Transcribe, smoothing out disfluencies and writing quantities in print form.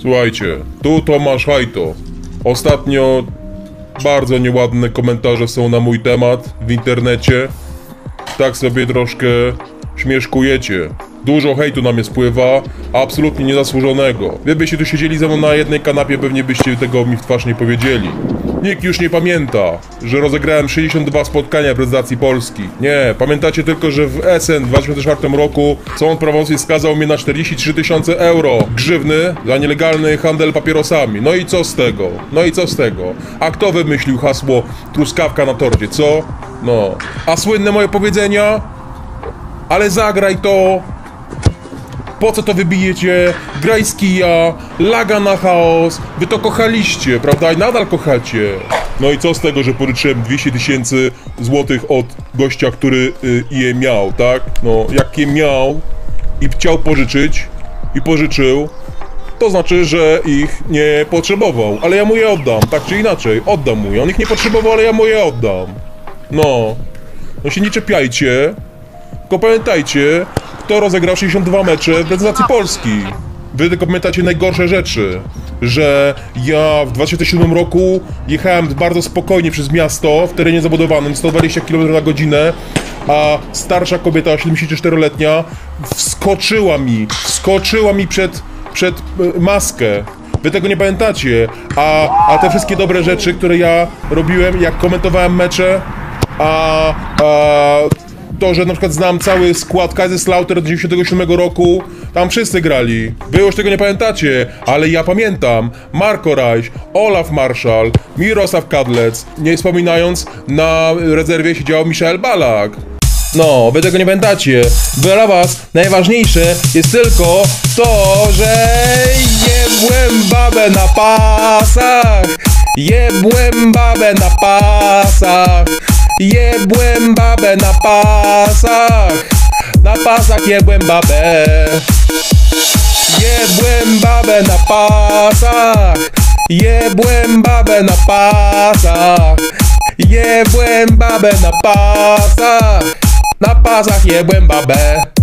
Słuchajcie, tu Tomasz Hajto. Ostatnio bardzo nieładne komentarze są na mój temat w internecie. Tak sobie troszkę śmieszkujecie. Dużo hejtu na mnie spływa, absolutnie niezasłużonego. Gdybyście tu siedzieli ze mną na jednej kanapie, pewnie byście tego mi w twarz nie powiedzieli. Nikt już nie pamięta, że rozegrałem 62 spotkania w reprezentacji Polski. Nie, pamiętacie tylko, że w Essen w 2004 roku sąd prawomocny skazał mnie na 43 000 euro grzywny za nielegalny handel papierosami. No i co z tego? No i co z tego? A kto wymyślił hasło truskawka na torcie, co? No. A słynne moje powiedzenia? Ale zagraj to! Po co to wybijecie? Graj z kija, laga na chaos. Wy to kochaliście, prawda? I nadal kochacie. No i co z tego, że pożyczyłem 200 000 złotych od gościa, który je miał, tak? No, jak je miał i chciał pożyczyć i pożyczył, to znaczy, że ich nie potrzebował. Ale ja mu je oddam, tak czy inaczej. Oddam mu je. On ich nie potrzebował, ale ja mu je oddam. No. No się nie czepiajcie. Tylko pamiętajcie, kto rozegrał 62 mecze w reprezentacji Polski. Wy tylko pamiętacie najgorsze rzeczy. Że ja w 2007 roku jechałem bardzo spokojnie przez miasto w terenie zabudowanym 120 km na godzinę, a starsza kobieta, 74-letnia, wskoczyła mi przed maskę. Wy tego nie pamiętacie. A te wszystkie dobre rzeczy, które ja robiłem, jak komentowałem mecze, to, że na przykład znam cały skład Kaiserslautern od 97 roku, tam wszyscy grali. Wy już tego nie pamiętacie, ale ja pamiętam. Marco Reich, Olaf Marschall, Mirosław Kadlec, nie wspominając, na rezerwie siedział Michael Ballack. No, wy tego nie pamiętacie. Dla was najważniejsze jest tylko to, że jebłem babę na pasach. Jebłem babę na pasach. Jebłem babę na pasach. Na pasach jebłem babę. Jebłem babę na pasach. Jebłem babę na pasach. Jebłem babę na pasach. Na pasach jebłem babę.